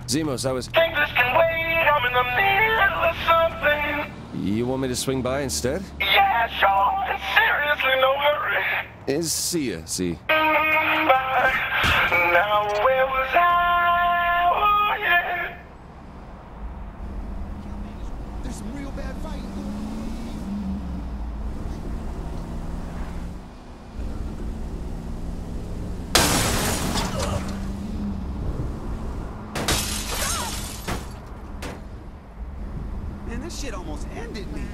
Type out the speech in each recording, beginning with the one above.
Zimos, I was... Think this can wait, I'm in the middle of something. You want me to swing by instead? Yeah, sure, and seriously, no hurry. See ya, see. Bye. Now where was I? Oh, yeah. There's some real bad fighting going on. Man, this shit almost ended me.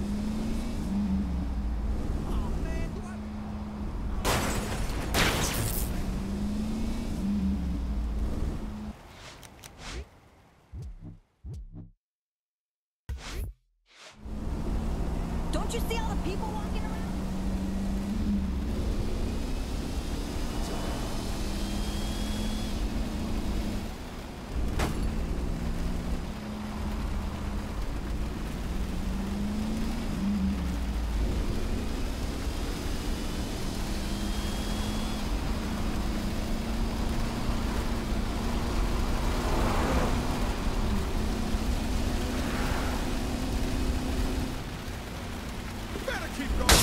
Don't you see all the people walking around? Better keep going.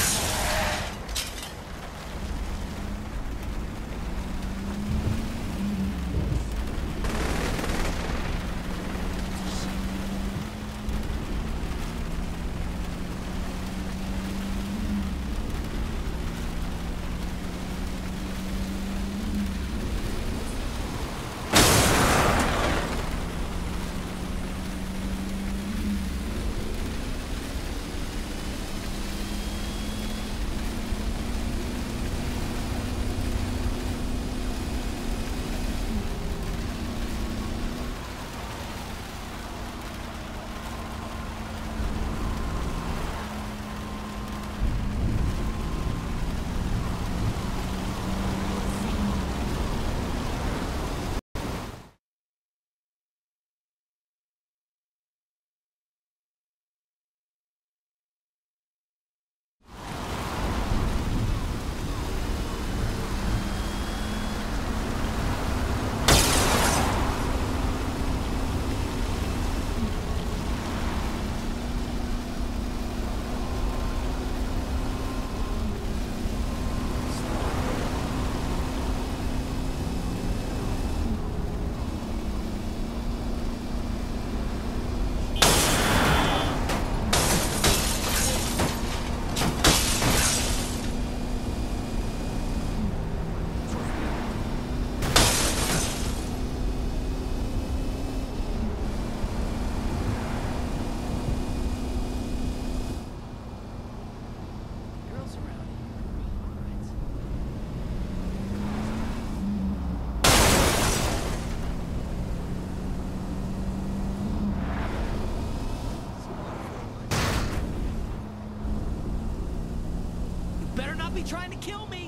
Better not be trying to kill me!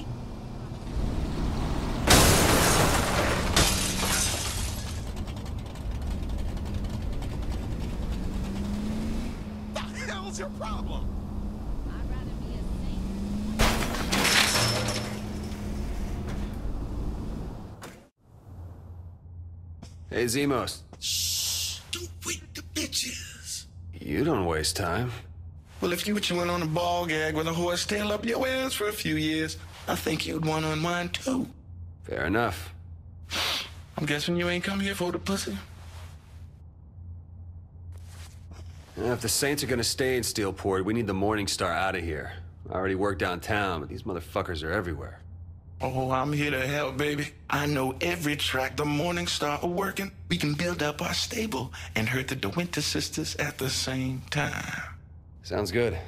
The hell's your problem? I'd rather be a saint. Hey, Zimos. Shh! Don't wake the bitches. You don't waste time. Well, if you were chewing on a ball gag with a horse tail up your ass for a few years, I think you'd want to unwind too. Fair enough. I'm guessing you ain't come here for the pussy. If the Saints are gonna stay in Steelport, we need the Morning Star out of here. I already work downtown, but these motherfuckers are everywhere. Oh, I'm here to help, baby. I know every track the Morning Star are working. We can build up our stable and hurt the DeWinter sisters at the same time. Sounds good.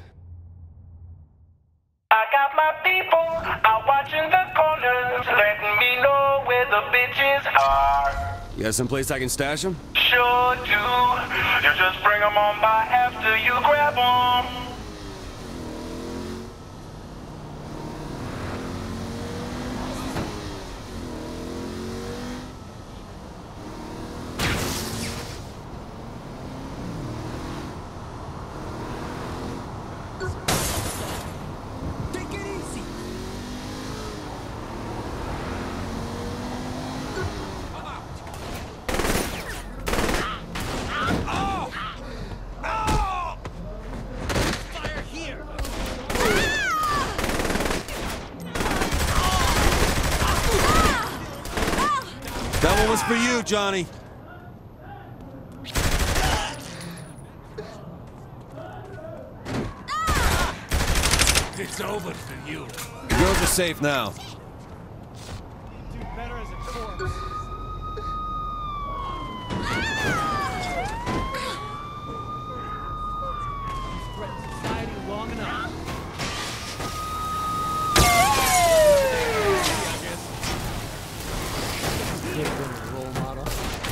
I got my people out watching the corners, letting me know where the bitches are. You got someplace I can stash them? Sure do. You just bring them on by after you grab them. Take it easy! I'm out! one was for you, Johnny. It's over for you. The girls are safe now. Do better as a corpse. You've threatened society long enough. Role model.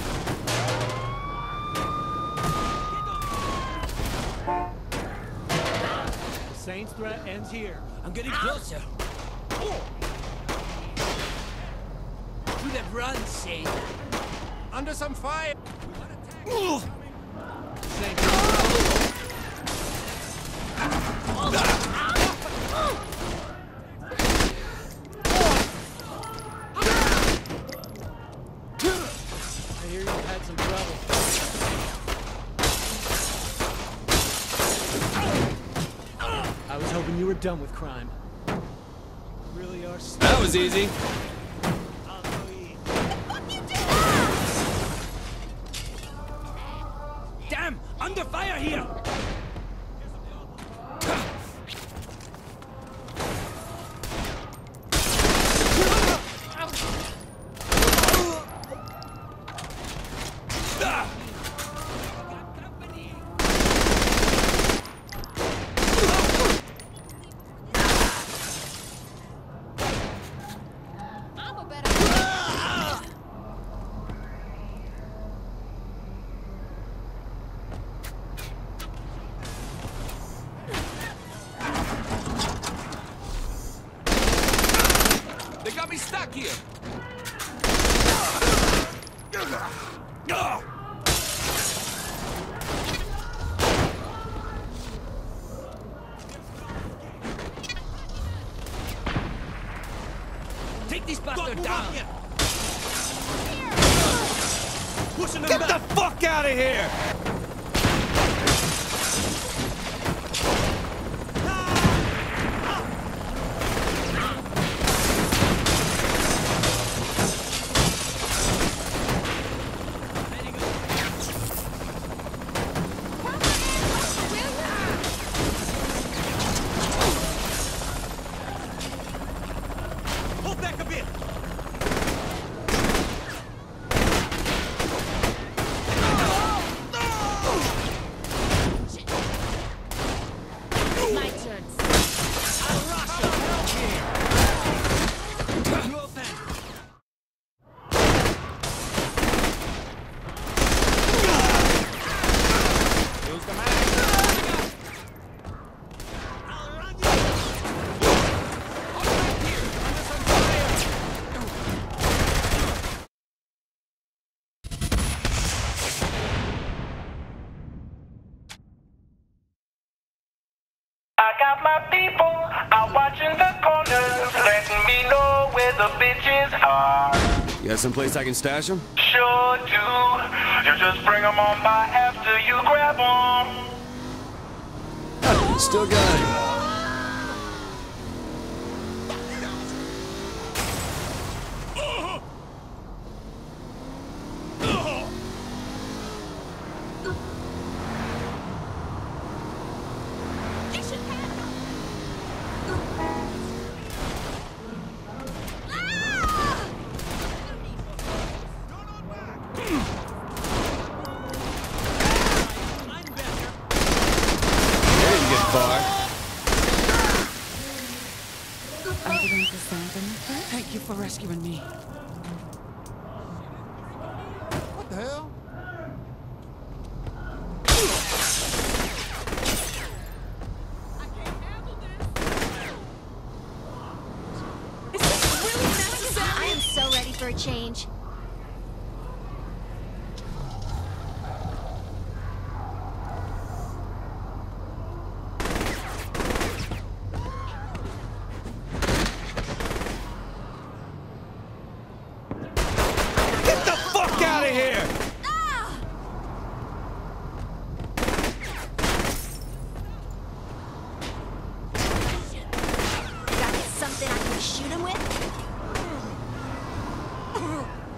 The Saints' threat ends here. I'm getting closer. To the run, Saint. Under some fire. Saint. I hear you've had some trouble. I was hoping you were done with crime. You really are. That was easy. I'll go eat. Damn! Under fire here! I'm a better. They got me stuck here! Take these bastards down! Pushing them Get back! the fuck out of here! Hold back a bit! My turn. I'll rush you! Help here! You open! Use the mag! I'll run you! Hold back here! Under some fire! I got my people out watching the corners, letting me know where the bitches are. You got someplace I can stash them? Sure do. You just bring them on by after you grab them. Still got it. They should have. I'm better! They didn't get far. Are you going to send them? Thank you for rescuing me. What the hell? Is this really necessary? I am so ready for a change. Get the fuck out of here! Got something I can shoot him with?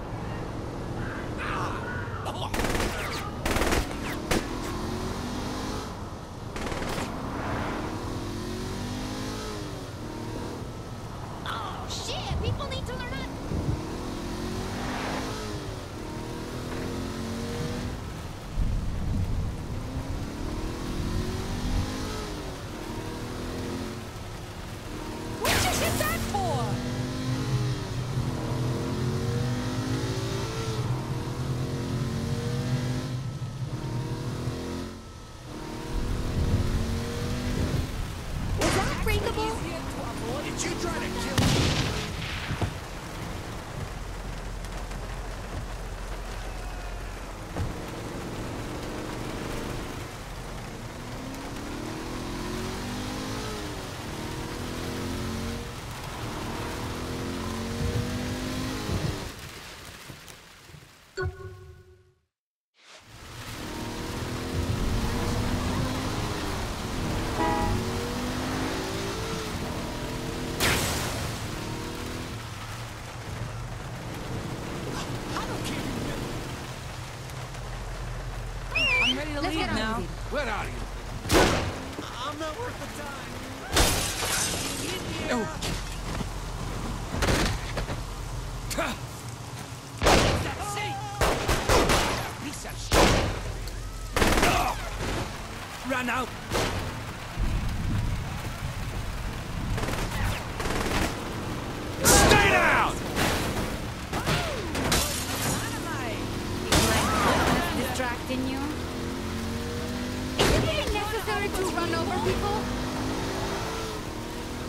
Trucks run over people?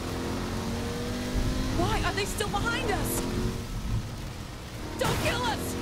Why are they still behind us? Don't kill us!